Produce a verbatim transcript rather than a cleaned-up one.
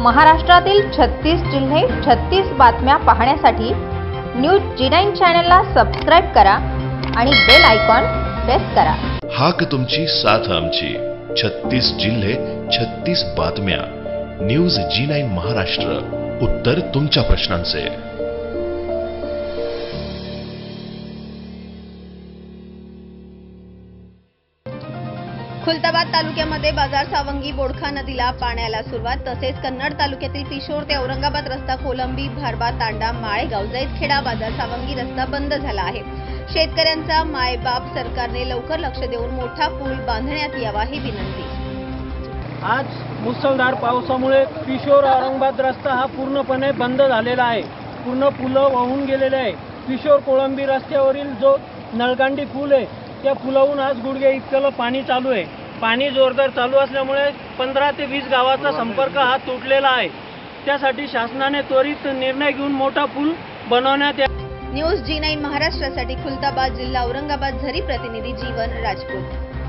महाराष्ट्रातील छत्तीस जिल्हे छत्तीस बातम्या पाहण्यासाठी न्यूज जी नाईन चॅनलला सबस्क्राइब करा आणि बेल आयकॉन प्रेस करा। हाक तुमची साथ आमची, छत्तीस जिल्हे छत्तीस बातम्या। न्यूज जी नाईन महाराष्ट्र, उत्तर तुमच्या प्रश्नांचे। खुलताबाद तालुक्यामध्ये बाजार सावंगी बोडखा नदीला पाण्याला सुरुवात। तसेच कन्नड तालुक्यातील पिशोर ते औरंगाबाद रस्ता कोलंबी भारबा तांडा माळेगाव जैतखेडा बाजार सावंगी रस्ता बंद झाला आहे। शेतकऱ्यांचा मायबाप सरकारने लवकर लक्ष देऊन मोठा पूल बांधण्यात यावा ही विनंती। आज मुसळधार पावसामुळे पिशोर औरंगाबाद रस्ता हा पूर्णपणे बंद झालेला आहे। पूर्ण पुलं वाहून गेलेले आहे। पिशोर कोळंबी रस्त्यावरील जो नळगांडी पूल आहे त्या पुलावरून आज गुडघे इतकं पाणी चालू आहे। पाणी जोरदार चालू असल्यामुळे पंधरा ते वीस गावाचा संपर्क हा तुटलेला आहे। त्यासाठी शासनाने त्वरित निर्णय घेऊन मोठा पूल बनवण्यात यावा। न्यूज जी नाईन महाराष्ट्रासाठी खुलताबाद जिल्हा औरंगाबाद झरी प्रतिनिधी जीवन राजपूत।